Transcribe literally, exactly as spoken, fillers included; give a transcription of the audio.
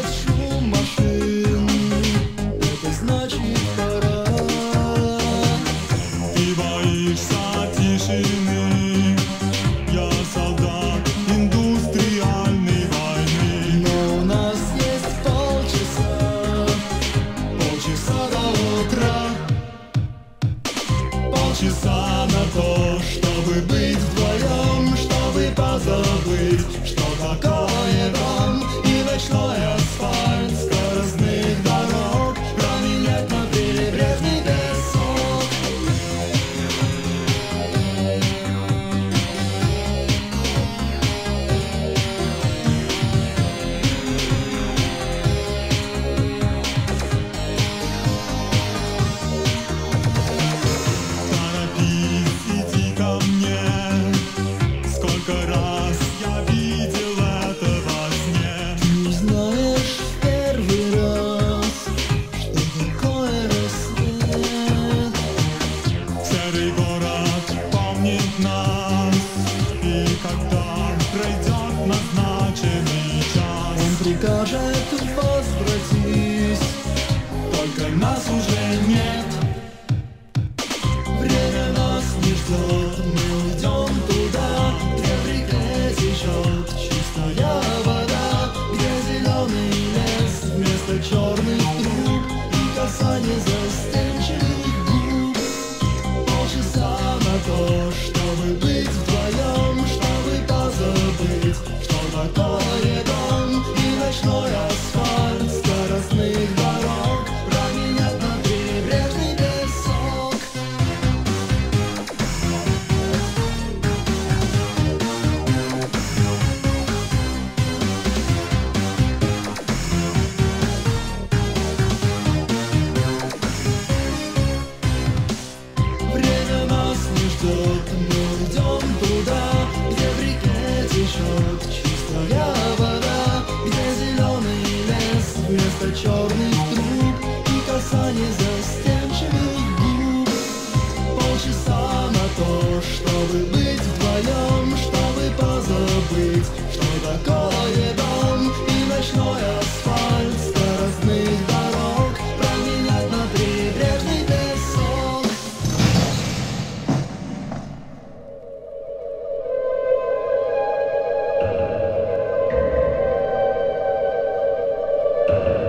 под шум машин, это значит пора. Ты боишься тишины, я солдат индустриальной войны. Но у нас есть полчаса, полчаса до утра. Полчаса на то, чтобы быть вдвоем, чтобы позабыть, что такое дом и ночной асфальт скоростных дорог, променять на прибрежный песок. Торопись, иди ко мне, сколько раз я видел это во сне. Не знаешь в первый раз, что такое рассвет. Серый город помнит нас, и когда пройдет назначенный час, Он прикажет возвратись, только нас уже нет. время нас не ждет, мы уйдем туда, где в реке течет чистая вода, где зеленый лес вместо черных труб и касание застенчивых губ. Полчаса на то, чтобы быть вдвоем, чтобы позабыть, что такое дом и ночной асфальт скоростных дорог, променять на прибрежный песок. Время нас не ждет, мы уйдем туда, где в реке течет чистая вода, где зеленый лес вместо черных труб и касание застенчивых губ. Полчаса на то, чтобы быть вдвоем, чтобы позабыть, что такое дом и ночной асфальт скоростных дорог, променять на прибрежный песок. Thank